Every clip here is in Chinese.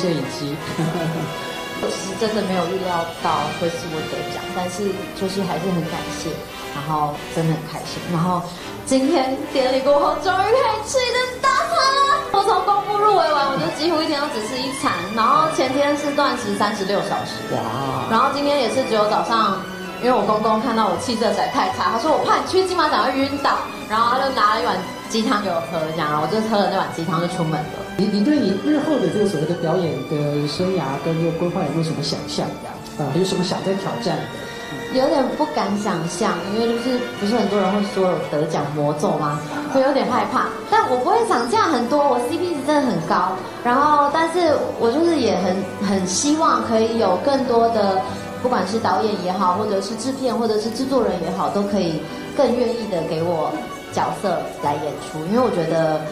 摄影机。 我其实真的没有预料到会是我得奖，但是就是还是很感谢，然后真的很开心。然后今天典礼过后，终于可以吃一顿大餐了。我从公布入围完，我就几乎一天都只吃一餐，然后前天是断食36小时，哇！然后今天也是只有早上，因为我公公看到我气色实在太差，他说我怕你去金马奖会晕倒，然后他就拿了一碗鸡汤给我喝，这样，然后我就喝了那碗鸡汤就出门了。 你对你日后的这个所谓的表演的生涯跟这个规划有没有什么想象的？有什么想再挑战的？ 有点不敢想象，因为就是不是很多人会说有得奖魔咒吗？会有点害怕。但我不会涨价很多，我 CP 值真的很高。然后，但是我就是也很希望可以有更多的，不管是导演也好，或者是制片，或者是制作人也好，都可以更愿意的给我角色来演出。因为我觉得，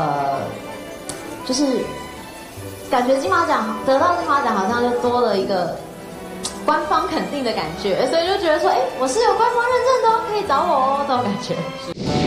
就是感觉金马奖得到金马奖，好像就多了一个官方肯定的感觉，所以就觉得说，哎，我是有官方认证的哦，可以找我哦，这种感觉。